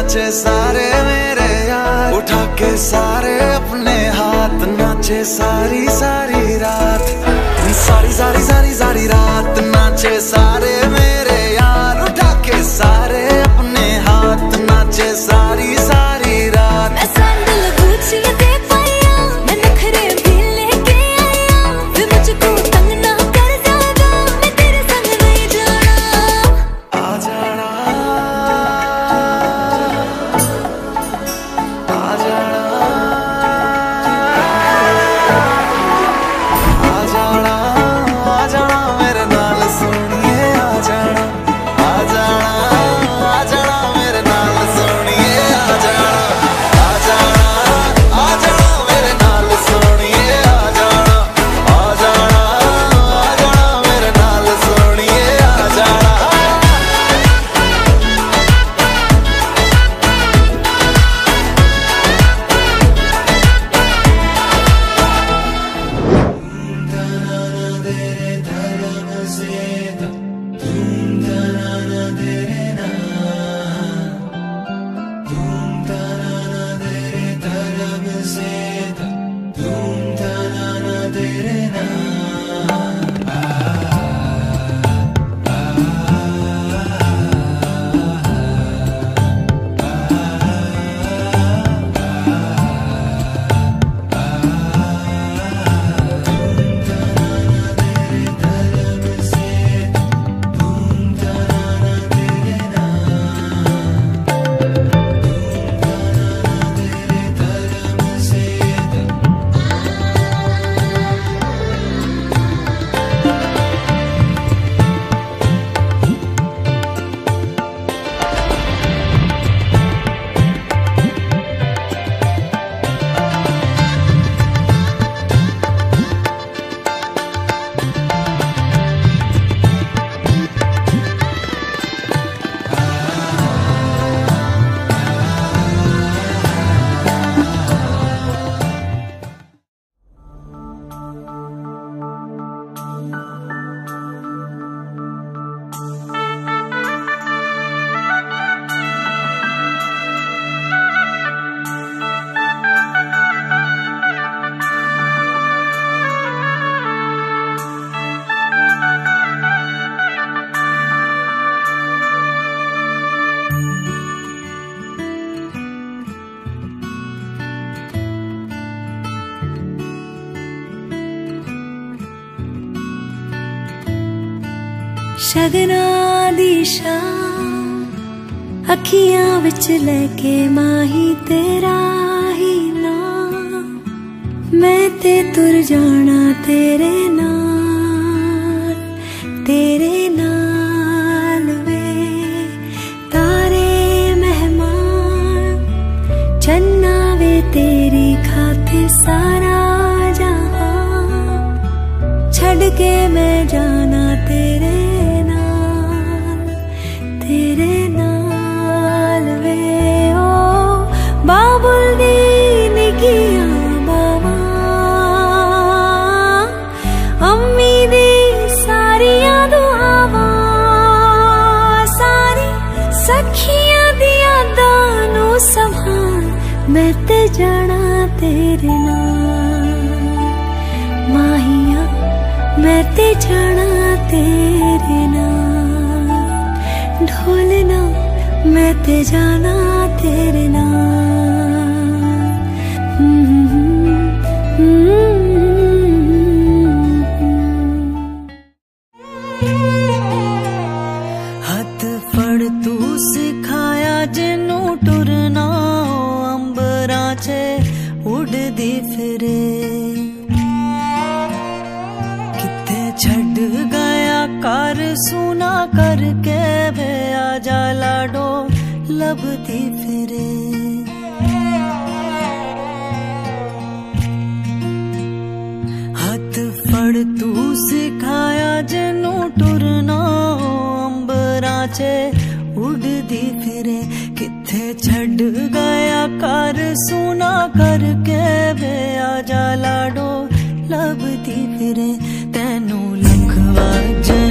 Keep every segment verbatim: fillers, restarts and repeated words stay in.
नाचे सारे मेरे यार, उठा के सारे अपने हाथ, नाचे सारी सारी रात, सारी सारी सारी सारी रात, नाचे सारे मेरे यार, उठा के सारे अपने हाथ, नाचे सारी सारी रात। मैं सैंडल गुच्ची दे पाया, मैं नखरे भी लेके आया, वे मुझको तंग ना कर ज्यादा, मैं तेरे संग नहीं जाना। आ जाना आ जाना आ जाना आ जाना मेरे नाल सोनिए, आ जाना आ जाना आ जाना मेरे नाल सोनिए, आ जाना आ जाना आ जाना मेरे नाल सोनिए, आ जाना आ जाना आ जाना मेरे नाल सोनिए, आ जाना। शगना दी शाम अखियां विच लेके माही तेरा ही नाम, मैं ते तुर जाना तेरे नाल, तेरे नाल वे तारे मेहमान, चन्ना वे तेरी खातिर सारा जहां, छड़ के मैं जाना तेरे तेरे नाल वे ओ बाबुल दी निकियां बाबा, अम्मी दी सारियां दुआवां, सारी सखियां दी यादां नू संभाल, मैं ते जाना तेरे नाल, माहिया मैं ते जाना तेरे नाल, ढोलना मैं ते जाना तेरे नाल। हथ फड़ तू सिखाया जिनू टुरना, अंबरां च उड़दी फिरे, किथे छड़ गया कर सुना करके वे आजा लाडो लभदी फिरे, हथ फड़ तू सिखाया जिनू टुरना, अंबरां च उड़दी फिरे, किथे छड़ गया कर सुना करके वे आजा लाडो लभदी फिरे, तैनू लखवा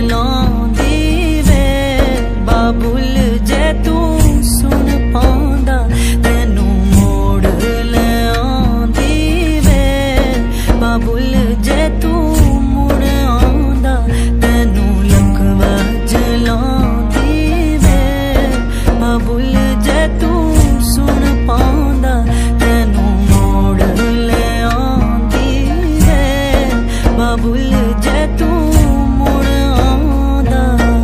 जलाउंदी वे बाबुल जे तू सुन पांदा, भुल जे तू मुड़ आंदा।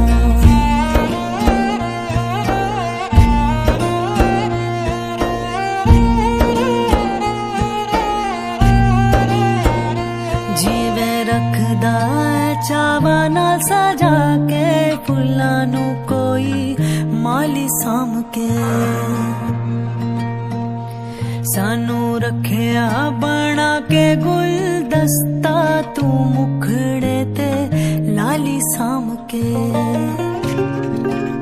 जीवे रखदा चावा नाल सजा के फुल्लां नू कोई माली साम के। सानू रखिया बना के गुलदस्ता तू मुखड़े ते लाली साम के।